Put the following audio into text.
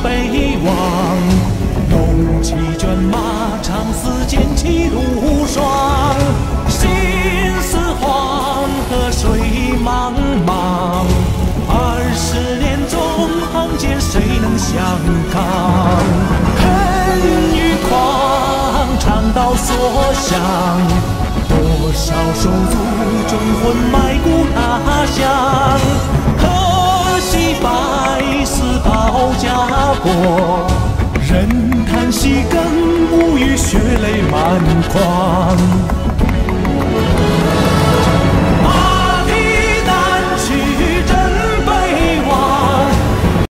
北望，龙骑卷马长嘶，剑气如霜。心似黄河水茫茫，20年中行间谁能相抗？恨与狂，肠道所向，多少手足忠魂埋骨他乡。可惜百死保家国，人叹息更无语，血泪满眶。